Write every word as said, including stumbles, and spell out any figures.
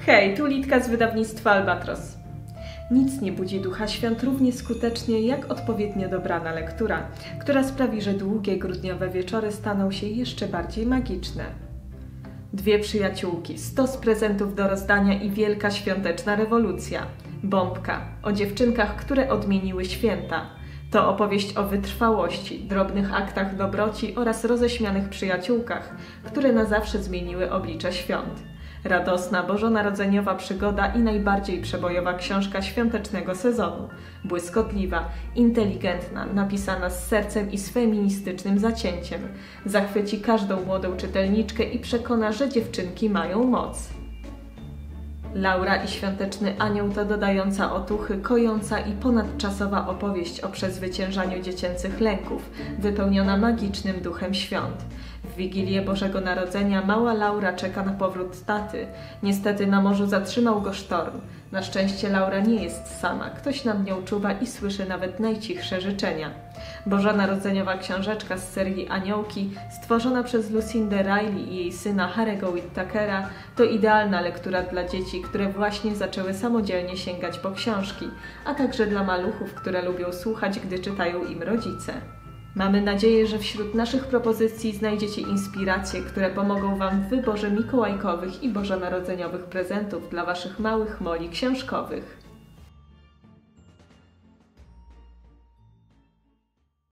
Hej, tu Litka z wydawnictwa Albatros. Nic nie budzi ducha świąt równie skutecznie jak odpowiednio dobrana lektura, która sprawi, że długie grudniowe wieczory staną się jeszcze bardziej magiczne. Dwie przyjaciółki, stos prezentów do rozdania i wielka świąteczna rewolucja. Bombka, o dziewczynkach, które odmieniły święta. To opowieść o wytrwałości, drobnych aktach dobroci oraz roześmianych przyjaciółkach, które na zawsze zmieniły oblicze świąt. Radosna, bożonarodzeniowa przygoda i najbardziej przebojowa książka świątecznego sezonu. Błyskotliwa, inteligentna, napisana z sercem i z feministycznym zacięciem. Zachwyci każdą młodą czytelniczkę i przekona, że dziewczynki mają moc. Laura i Świąteczny Anioł to dodająca otuchy, kojąca i ponadczasowa opowieść o przezwyciężaniu dziecięcych lęków, wypełniona magicznym duchem świąt. W Wigilię Bożego Narodzenia mała Laura czeka na powrót taty. Niestety na morzu zatrzymał go sztorm. Na szczęście Laura nie jest sama. Ktoś nad nią czuwa i słyszy nawet najcichsze życzenia. Bożonarodzeniowa książeczka z serii Aniołki, stworzona przez Lucindę Riley i jej syna Harry'ego Whittakera, to idealna lektura dla dzieci, które właśnie zaczęły samodzielnie sięgać po książki, a także dla maluchów, które lubią słuchać, gdy czytają im rodzice. Mamy nadzieję, że wśród naszych propozycji znajdziecie inspiracje, które pomogą Wam w wyborze mikołajkowych i bożonarodzeniowych prezentów dla Waszych małych moli książkowych.